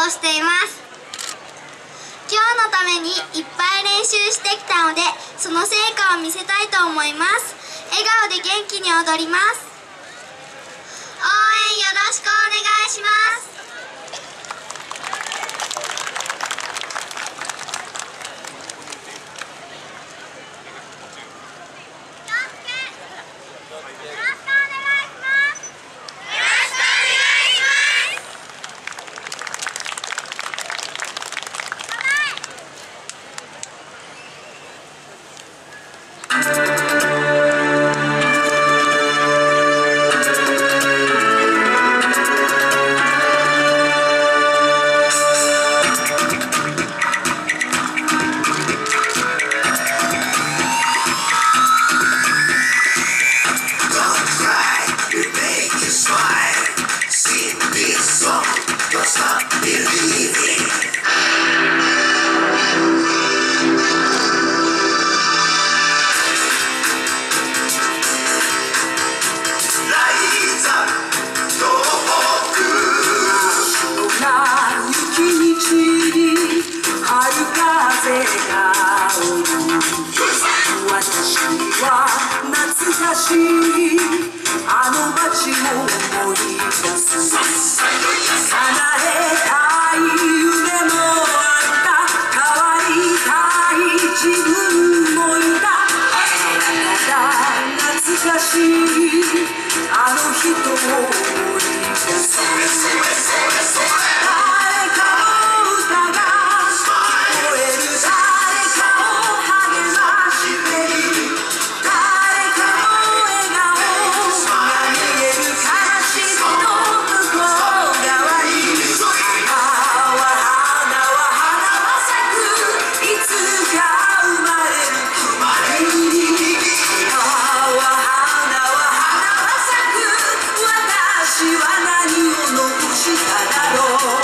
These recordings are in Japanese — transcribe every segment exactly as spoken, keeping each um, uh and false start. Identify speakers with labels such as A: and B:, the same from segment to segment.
A: をしています。今日のためにいっぱい練習してきたので、その成果を見せたいと思います。笑顔で元気に踊ります。応援よろしくお願いします。
B: あの街を思い出す。叶えたい夢もあった、変わりたい自分もいた。ただ懐かしいあの人を思い出す。誰かの歌が聞こえる、誰かを励ましてる、誰かの笑顔が見える。悲しみの向こう側に花は花は花は咲く、いつか生まれる。花は花は花は咲く、私は何を残しただろう。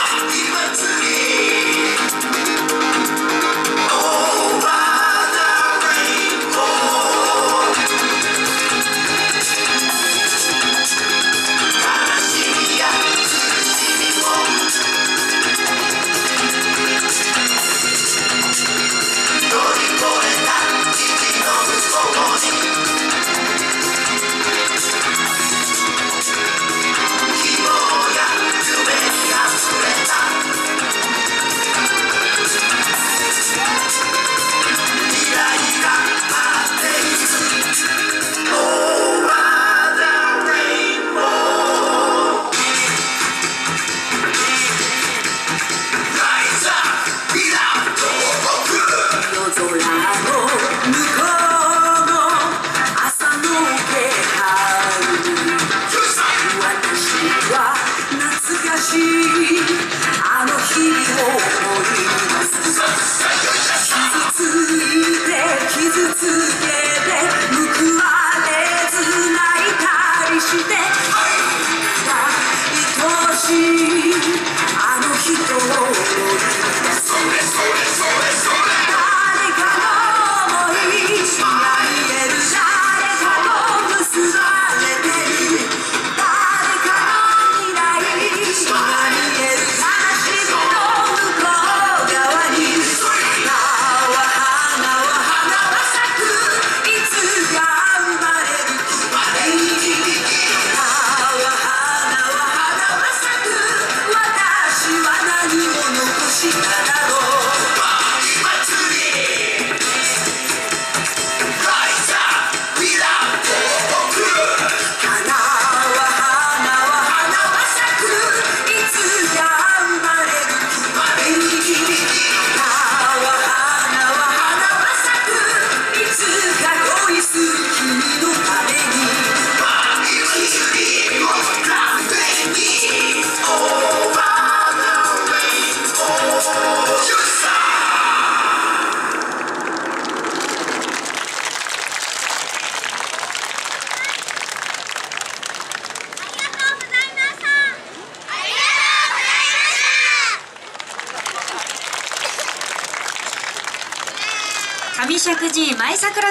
B: あの日々を思い出す。傷ついて傷つけて報われず泣いたりして、愛しいあの人を思い出す。誰かの想いが見える、誰かと結ばれてる、誰かの未来が見える。
C: 上石神井舞桜